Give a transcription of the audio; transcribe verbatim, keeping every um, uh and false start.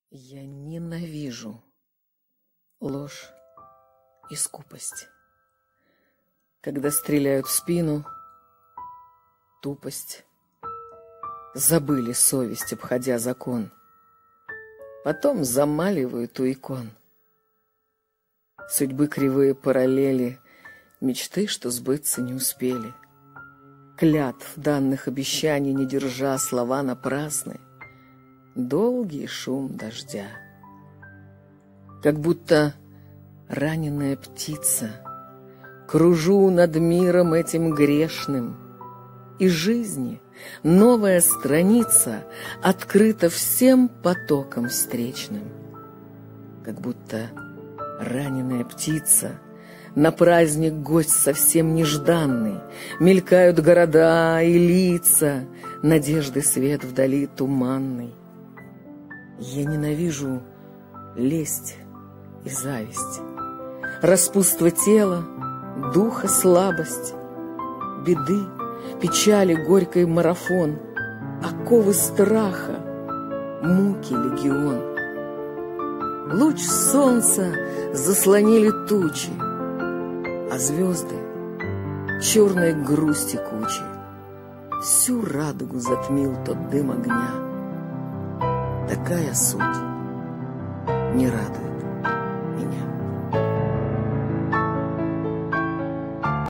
Я ненавижу ложь и скупость. Когда стреляют в спину, тупость. Забыли совесть, обходя закон. Потом замаливают у икон. Судьбы кривые параллели, мечты, что сбыться не успели. Клятв, данных обещаний не держа, слова напрасны. Долгий шум дождя. Как будто раненая птица кружу над миром этим грешным, и жизни новая страница открыта всем потоком встречным. Как будто раненая птица, на праздник гость совсем нежданный, мелькают города и лица, надежды свет вдали туманный. Я ненавижу лесть и зависть, распутство тела, духа слабость, беды, печали горькой марафон, оковы страха, муки легион. Луч солнца заслонили тучи, а звезды черной грусти кучи. Всю радугу затмил тот дым огня. Такая суть не радует.